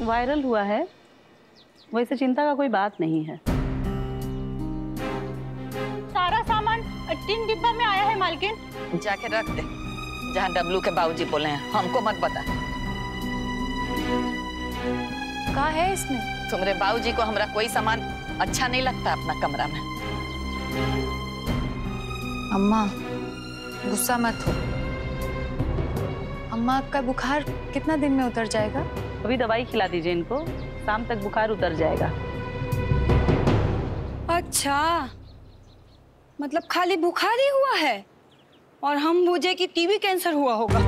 Viral हुआ है, वैसे चिंता का कोई बात नहीं है। सारा सामान 3 डिब्बा में आया है मालकिन। जाके रख दे जहाँ डब्लू के बाबूजी बोले हैं, हमको मत बता। कहाँ है इसमें? तुम्हारे बाबूजी को हमारा कोई सामान अच्छा नहीं लगता अपना कमरा में। अम्मा गुस्सा मत हो। अम्मा आपका बुखार कितना दिन में उतर जाएगा? अभी दवाई खिला दीजिए इनको, शाम तक बुखार उतर जाएगा। अच्छा, मतलब खाली बुखार ही हुआ है और हम बुझे कि टीबी कैंसर हुआ होगा।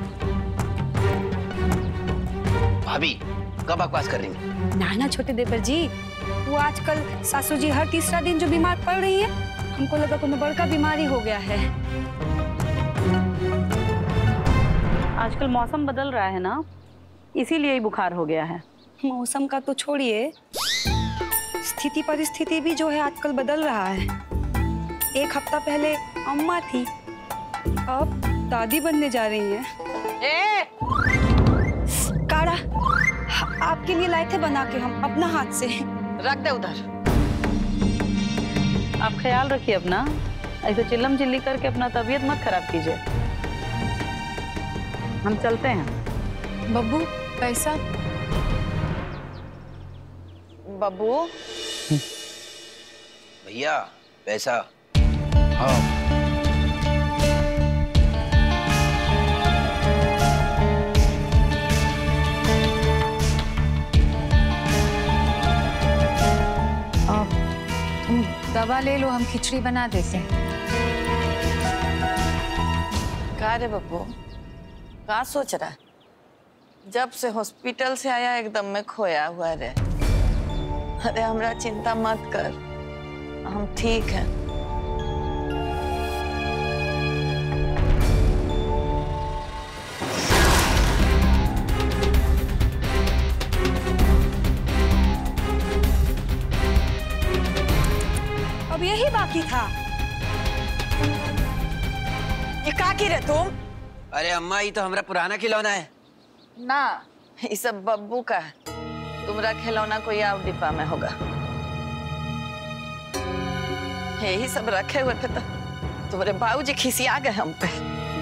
भाभी कब बकवास कर रही हैं? ना छोटे देवर जी, वो आजकल सासू जी हर तीसरा दिन जो बीमार पड़ रही है, हमको लगा कोई बड़का बीमारी हो गया है। आजकल मौसम बदल रहा है ना, इसीलिए ही बुखार हो गया है। मौसम का तो छोड़िए, स्थिति परिस्थिति भी जो है आजकल बदल रहा है। 1 हफ्ता पहले अम्मा थी, अब दादी बनने जा रही हैं। काढ़ा आपके लिए लाए थे बना के हम अपना हाथ से। रख दे उधर। आप ख्याल रखिए अपना, ऐसे चिल्लम चिल्ली करके अपना तबीयत मत खराब कीजिए। हम चलते हैं। बब्बू पैसा? बब्बू भैया पैसा। हाँ तुम दवा ले लो, हम खिचड़ी बना देते हैं। कहा रे बब्बू, कहा सोच रहा है? जब से हॉस्पिटल से आया एकदम में खोया हुआ रे। अरे हमरा चिंता मत कर, हम ठीक हैं। अब यही बाकी था। ये का की रे तुम? अरे अम्मा, ये तो हमारा पुराना खिलौना है ना, ये सब बब्बू का है। तुम्हारा खिलौना कोई और डिब्बा में होगा। यही सब रखे हुए थे तो तुम्हारे बाबूजी खिसिया गए हम पे।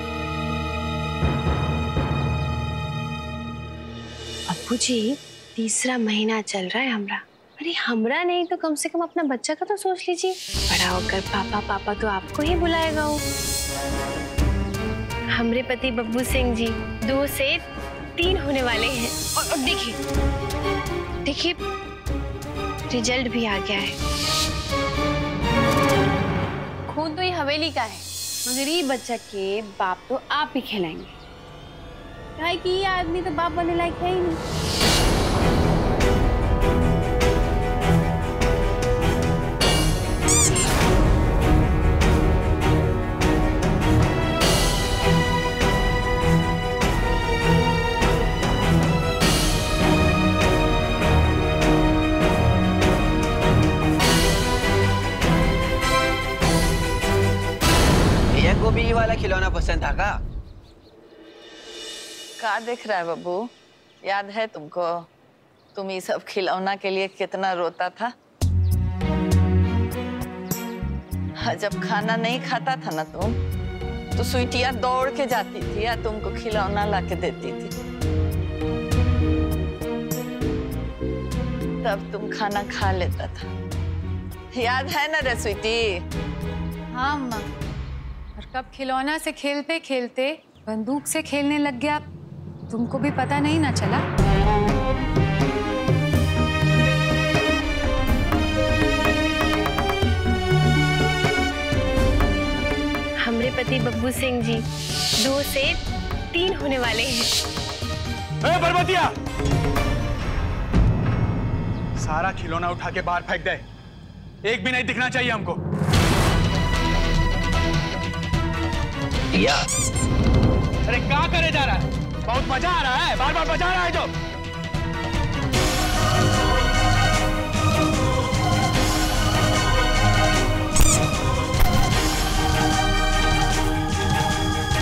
अब्बू जी, 3रा महीना चल रहा है हमरा। अरे हमरा नहीं तो कम से कम अपना बच्चा का तो सोच लीजिए। बड़ा होकर पापा पापा तो आपको ही बुलाएगा वो। हमरे पति बब्बू सिंह जी 2 से 3 होने वाले हैं। और देखिए रिजल्ट भी आ गया है। खून तो ये हवेली का है, मगर ये बच्चा के बाप तो आप ही खिलाएंगे। काहे कि ये आदमी तो बाप बनने लायक है ही नहीं। को भी ये वाला खिलौना पसंद था का देख रहा है बब्बू? याद है तुमको, तुम ये सब खिलौना के लिए कितना रोता था? जब खाना नहीं खाता था ना तुम, तो स्वीटिया दौड़ के जाती थी या तुमको खिलौना ला के देती थी। तब तुम खाना खा लेता था। याद है ना रे स्वीटी? हाँ अम्मा, और कब खिलौना से खेलते खेलते बंदूक से खेलने लग गया, तुमको भी पता नहीं ना चला। हमरे पति बब्बू सिंह जी 2 से 3 होने वाले हैं। बरबतिया, सारा खिलौना उठा के बाहर फेंक दे, एक भी नहीं दिखना चाहिए हमको। अरे क्या करे जा रहा है? बहुत मजा आ रहा है, बार बार बजा रहा है जो।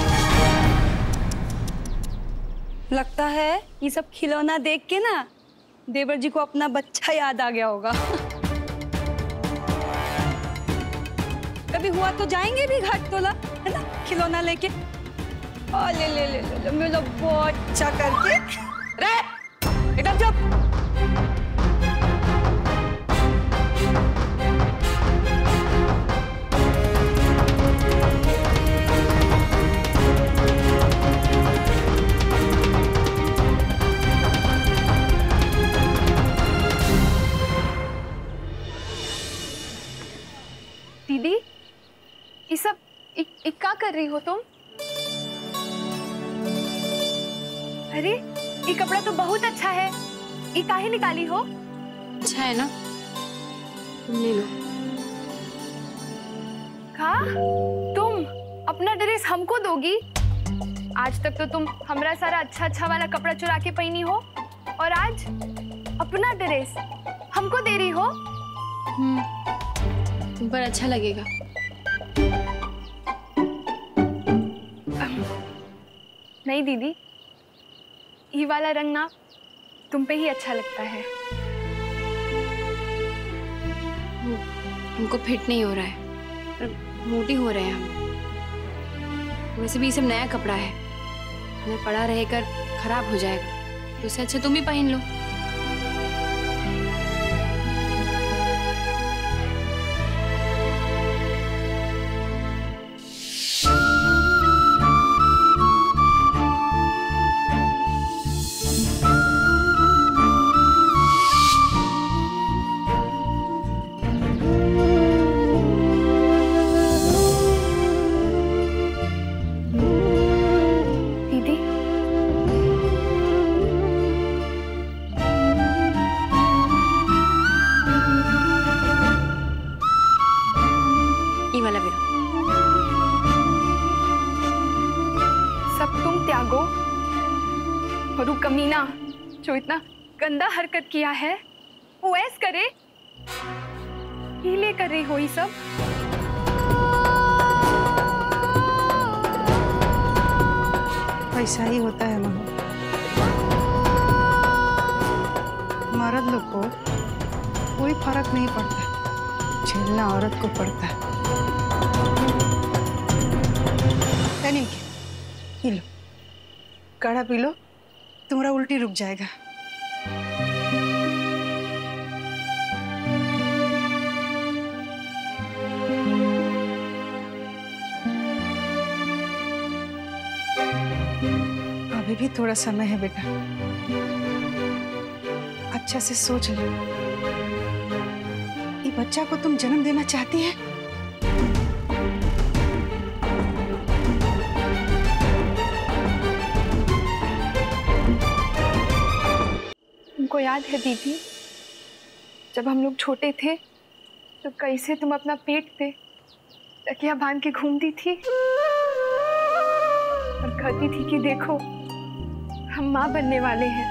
लगता है ये सब खिलौना देख के ना देवर जी को अपना बच्चा याद आ गया होगा। कभी हुआ तो जाएंगे भी घाट तोला, है ना, खिलौना लेके। ले ले ले ले मेरा बहुत अच्छा करके रे, एकदम चुप। दीदी, ये सब क्या कर रही हो तुम? अरे ये कपड़ा तो बहुत अच्छा है, ये काहे निकाली हो? अच्छा है ना, तुम ले लो। का तुम अपना ड्रेस हमको दोगी? आज तक तो तुम हमारा सारा अच्छा अच्छा वाला कपड़ा चुरा के पहनी हो, और आज अपना ड्रेस हमको दे रही हो? तुम पर अच्छा लगेगा। नहीं दीदी, ये वाला रंग ना तुम पे ही अच्छा लगता है। हमको फिट नहीं हो रहा है, पर मोटी हो रहे हैं हम। वैसे भी ये सब नया कपड़ा है, हमें पड़ा रहकर खराब हो जाएगा, तो उससे अच्छा तुम ही पहन लो। और वो कमीना जो इतना गंदा हरकत किया है वो ऐस करे, ये ले कर रही हो ये सब? ऐसा ही होता है मम्मी, मर्द लोग को कोई फर्क नहीं पड़ता, झेलना औरत को पड़ता है। नहीं, पी लो, काढ़ा पी लो, तुम्हारा उल्टी रुक जाएगा। अभी भी थोड़ा समय है बेटा, अच्छा से सोच लो, ये बच्चा को तुम जन्म देना चाहती है? तुमको याद है दीदी, जब हम लोग छोटे थे तो कैसे तुम अपना पेट पे तकिया बांध के घूमती थी और कहती थी कि देखो हम माँ बनने वाले हैं।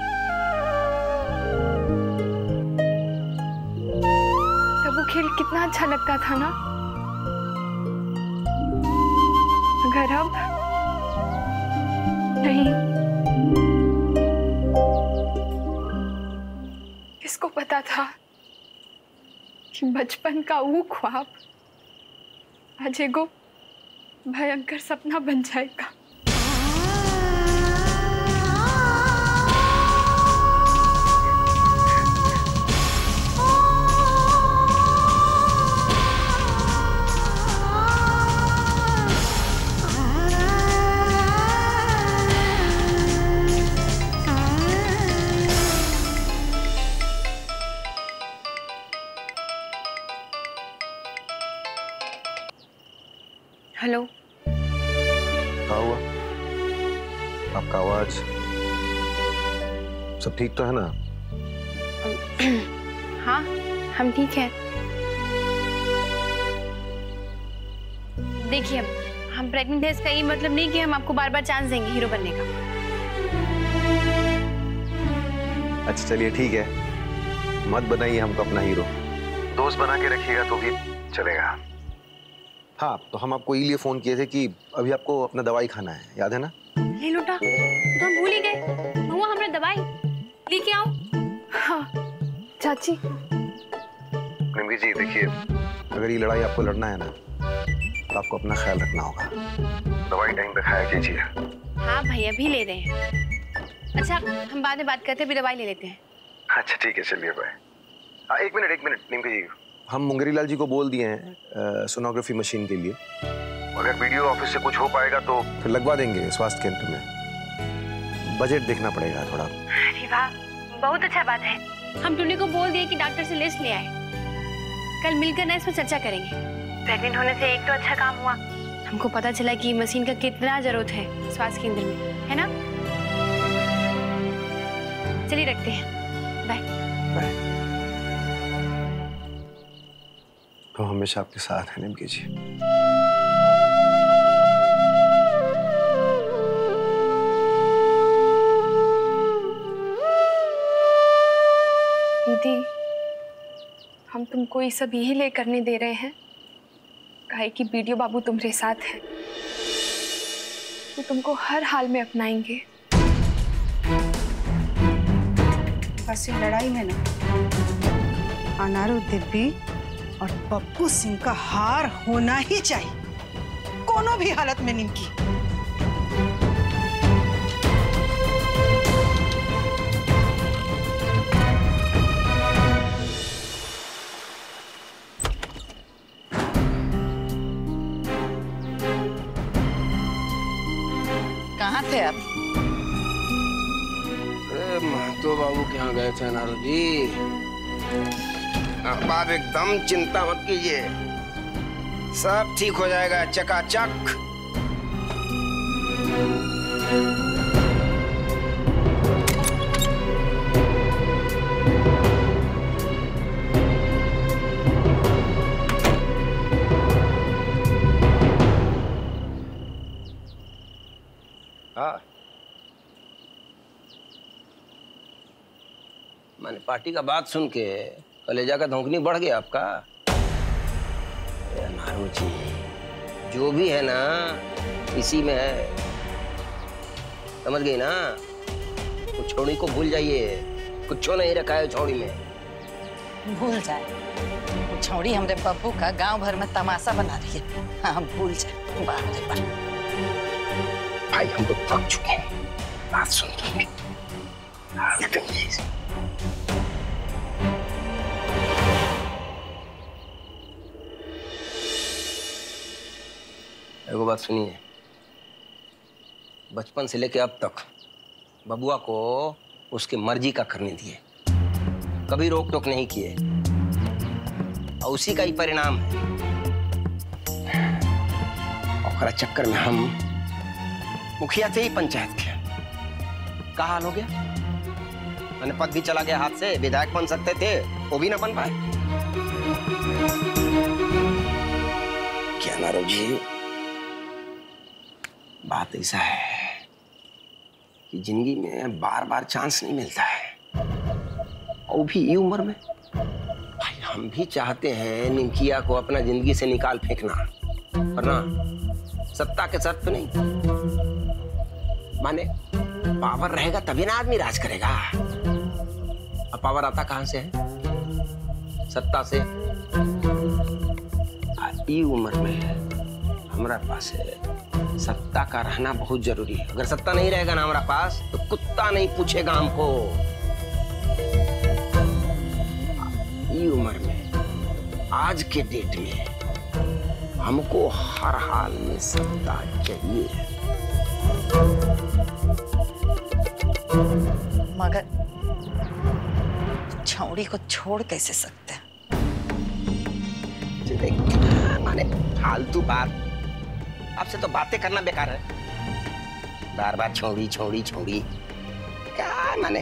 तब वो खेल कितना अच्छा लगता था ना। अगर अब नहीं, किसको पता था कि बचपन का वो ख्वाब आज एगो भयंकर सपना बन जाएगा। हेलो, क्या हुआ? आपका आवाज, सब ठीक तो है ना? हाँ, हम ठीक हैं। देखिए, हम प्रेग्नेंट हैं, इसका ये मतलब नहीं कि हम आपको बार बार चांस देंगे हीरो बनने का। अच्छा चलिए ठीक है, मत बनाइए हमको अपना हीरो, दोस्त बना के रखिएगा तो भी चलेगा। हाँ, तो हम आपको इसलिए फोन किए थे कि अभी आपको अपना दवाई खाना है, याद है ना? ले लूटा, तो हम भूल ही गए। हुआ हमरा दवाई लेके आओ। हाँ, चाची। निम्की जी देखिए, अगर ये लड़ाई आपको लड़ना है ना तो आपको अपना ख्याल रखना होगा। दवाई टाइम पे खाया कीजिए। हाँ भैया भी ले रहे हैं। अच्छा हम बाद में बात करते हैं, भी दवाई ले लेते हैं। अच्छा ठीक है, चलिए बाय। एक मिनट निम्की जी, हम मुंगेरी लाल जी को बोल दिए हैं सोनोग्राफी मशीन के लिए। अगर वीडियो ऑफिस से कुछ हो पाएगा तो फिर लगवा देंगे स्वास्थ्य केंद्र में। बजट देखना पड़ेगा थोड़ा। अरे वाह, बहुत अच्छा बात है। हम टुन्नी को बोल दिए कि डॉक्टर से लिस्ट ले आए। कल मिलकर ना इसमें चर्चा करेंगे। प्रेग्नेंट होने से एक तो अच्छा काम हुआ, हमको पता चला कि मशीन का कितना जरूरत है स्वास्थ्य केंद्र में, है ना? चलिए रखते हैं, बाय। बाय। तो हमेशा आपके साथ है निम्की जी। दीदी, हम तुमको ये सब यही ले करने दे रहे हैं काहे कि वीडियो बाबू तुम्हारे साथ है, तो तुमको हर हाल में अपनाएंगे। बस ये लड़ाई में ना अनारू दिव्य और पप्पू सिंह का हार होना ही चाहिए, कोनो भी हालत में। निम्की कहाँ थे आप? महतो बाबू के यहाँ गए थे नारू जी। आप एकदम चिंता मत कीजिए, सब ठीक हो जाएगा चकाचक। हाँ, मैंने पार्टी का बात सुन के कलेजा का धौंकनी बढ़ गया आपका। नारू जी, जो भी है ना इसी में है, समझ गई ना? वो छोड़ी को भूल जाइए, कुछ नहीं रखा है छोड़ी में। भूल जाए, वो छोड़ी हमरे पप्पू का गांव भर में तमाशा बना रही है। हाँ भूल जाए। बाप रे बाप, भाई हम तो थक चुके हैं बात सुन के। एगो बात सुनिए, बचपन से लेके अब तक बबुआ को उसके मर्जी का करने दिए, कभी रोक टोक नहीं किए, और उसी का ही परिणाम है। और चक्कर में हम मुखिया थे ही पंचायत के, क्या हाल हो गया? मैंने पद भी चला गया हाथ से, विधायक बन सकते थे वो भी ना बन पाए। क्या नारू जी, बात ऐसा है कि जिंदगी में बार बार चांस नहीं मिलता है, और भी ये उम्र में। भाई हम भी चाहते हैं निमकिया को अपना जिंदगी से निकाल फेंकना, वरना सत्ता के शर्त पे नहीं, माने पावर रहेगा तभी ना आदमी राज करेगा। अब पावर आता कहां से है? सत्ता से। ई उम्र में हमारा पास है, सत्ता का रहना बहुत जरूरी है। अगर सत्ता नहीं रहेगा ना हमारा पास, तो कुत्ता नहीं पूछेगा हमको। ई उम्र में, आज के डेट में हमको हर हाल में सत्ता चाहिए। मगर छौड़ी को छोड़ कैसे सकते हैं? माने फालतू बात, आपसे तो बातें करना बेकार है। बार बार छोड़ी छोड़ी छोड़ी, क्या माने?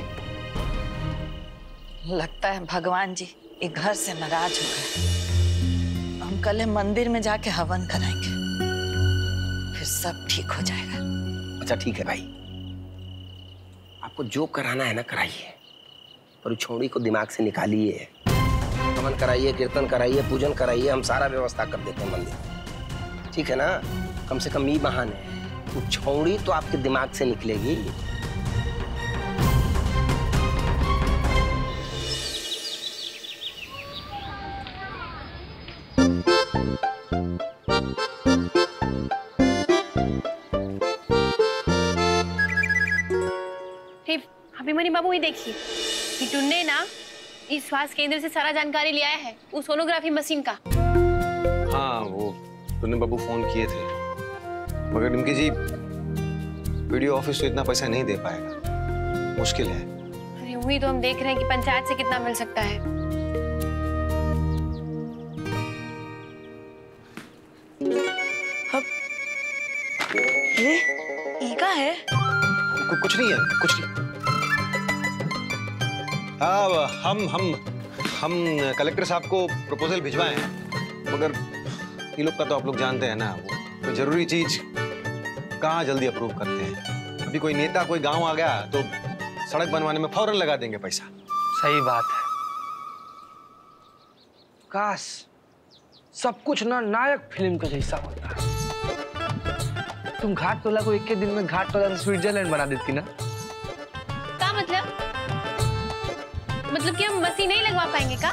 लगता है भगवान जी एक घर से नाराज हो गए। हम कल मंदिर में जाके हवन कराएंगे, फिर सब ठीक हो जाएगा। अच्छा ठीक है भाई, आपको जो कराना है ना कराइए, पर छोड़ी को दिमाग से निकालिए। हवन कराइए, कीर्तन कराइए, पूजन कराइए, हम सारा व्यवस्था कर देते हैं मंदिर, ठीक है ना? कम से कम ये बहाने, वो छोड़ी तो आपके दिमाग से निकलेगी। अभिमन्यु बाबू ही देखिए, टुन्ने ना इस स्वास्थ्य केंद्र से सारा जानकारी ले आया है, वो सोनोग्राफी मशीन का। हाँ, वो टुन्ने बाबू फोन किए थे, मगर निमकी जी वीडियो ऑफिस तो इतना पैसा नहीं दे पाएगा, मुश्किल है। अरे वही तो हम देख रहे हैं कि पंचायत से कितना मिल सकता है। अब ये का है? कुछ नहीं है, कुछ नहीं। हम कलेक्टर साहब को प्रपोजल भिजवाए हैं, मगर ये लोग का तो आप लोग जानते हैं ना, वो तो जरूरी चीज कहाँ जल्दी अप्रूव करते हैं। अभी कोई नेता कोई गांव आ गया तो सड़क बनवाने में फौरन लगा देंगे पैसा। सही बात है। काश सब कुछ ना नायक फिल्म के जैसा होता है। तुम घाट टोला को 1 दिन में घाट टोला से स्विट्जरलैंड बना देती ना। क्या मतलब कि हम मशीन नहीं लगवा पाएंगे का?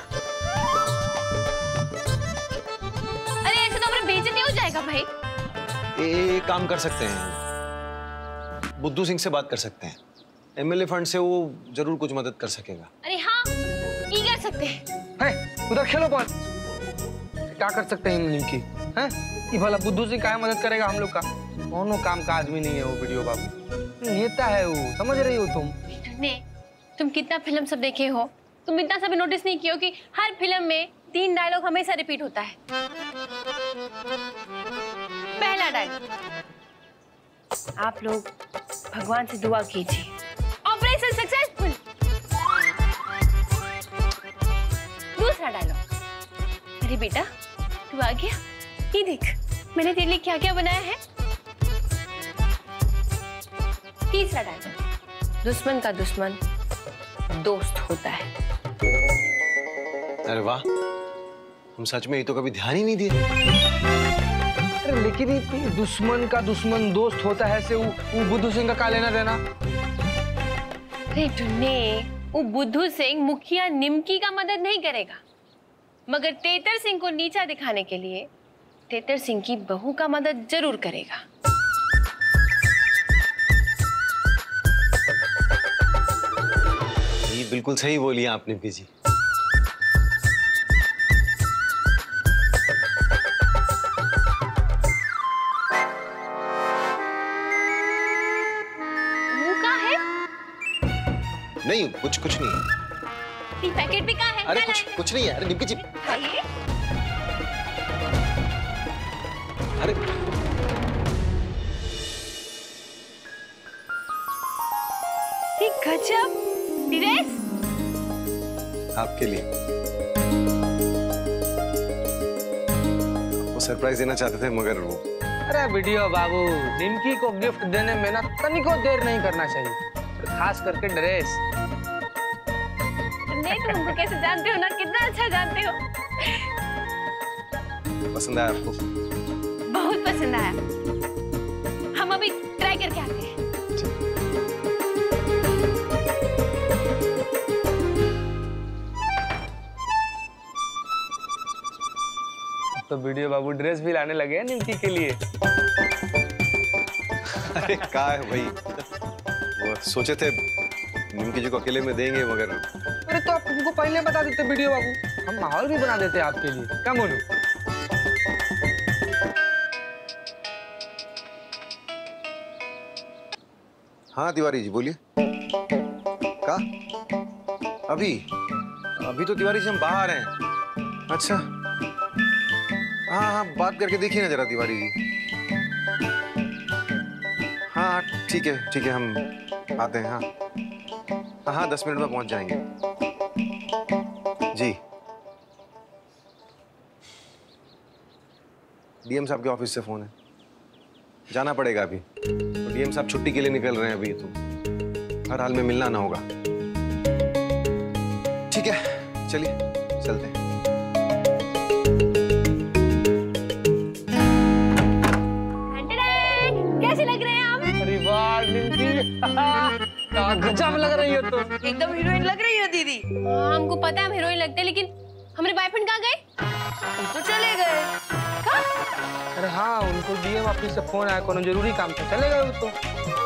अरे ऐसे तो हमारा बेइज्जती हो जाएगा भाई। एक काम कर सकते हैं, बुद्धू सिंह से बात कर सकते हैं, एमएलए फंड से वो जरूर कुछ मदद कर सकेगा। अरे हाँ, ये कर सकते हैं। उधर खेलो बॉल। क्या कर सकते हैं निमकी? हैं? ये भला बुद्धू सिंह काहे मदद करेगा हम लोग का? कोनो काम का आदमी नहीं है वो वीडियो बाबू, नेता है वो, समझ रही हो तुम? तुम कितना फिल्म सब देखे हो, तुम इतना सब नोटिस नहीं किया हो कि हर फिल्म में 3 डायलॉग हमेशा रिपीट होता है। पहला डायलॉग, आप लोग भगवान से दुआ कीजिए, ऑपरेशन सक्सेसफुल। दूसरा डायलॉग, अरे बेटा तू आ गया, ये देख मैंने तेरे लिए क्या क्या बनाया है। तीसरा डायलॉग, दुश्मन का दुश्मन दोस्त होता है। अरे वाह, हम सच में ये तो कभी ध्यान ही नहीं दिया। अरे लेकिन ये दुश्मन का दुश्मन दोस्त होता है से वो बुद्धू सिंह का लेना देना? अरे टुन्ने, वो बुद्धू सिंह मुखिया निमकी का मदद नहीं करेगा, मगर तेतर सिंह को नीचा दिखाने के लिए तेतर सिंह की बहू का मदद जरूर करेगा। ये बिल्कुल सही बोली आपने पीजी। नहीं, कुछ नहीं। पैकेट भी कहाँ है? अरे कुछ नहीं है। अरे निमकी जी, अरे गजब ड्रेस आपके लिए। वो सरप्राइज देना चाहते थे मगर वो। अरे वीडियो बाबू, निमकी को गिफ्ट देने में ना तनिको देर नहीं करना चाहिए, खास करके ड्रेस। तुम हमको कैसे जानते हो ना, कितना अच्छा जानते हो। पसंद आया आपको? बहुत पसंद आया। हम अभी ट्राई करके आते हैं। तो वीडियो बाबू ड्रेस भी लाने लगे हैं निमकी के लिए। अरे क्या है भाई, वो सोचे थे निमकी जी को अकेले में देंगे मगर। अरे तो आप हमको पहले बता देते वीडियो बाबू, हम माहौल भी बना देते आपके लिए। क्या बोलूं? हाँ तिवारी जी बोलिए। क्या? अभी तो तिवारी जी हम बाहर हैं। अच्छा, हाँ बात करके देखिए ना जरा तिवारी जी। हाँ ठीक है हम आते हैं। हाँ 10 मिनट में पहुंच जाएंगे जी। डीएम साहब के ऑफिस से फोन है, जाना पड़ेगा अभी। तो डीएम साहब छुट्टी के लिए निकल रहे हैं अभी, तो हर हाल में मिलना ना होगा। ठीक है चलिए चलते हैं। कैसे लग रहे हैं आप? अरे वाह निमकी, गजब लग रही हो तो। एकदम हीरोइन लग रही हो दीदी। हमको पता है हम हीरोइन लगते हैं, लेकिन हमारे बॉयफ्रेंड कहाँ गए? तो चले गए। अरे हाँ, उनको डीएम ऑफिस से फोन आया, कोनो जरूरी काम था, चले गए वो तो।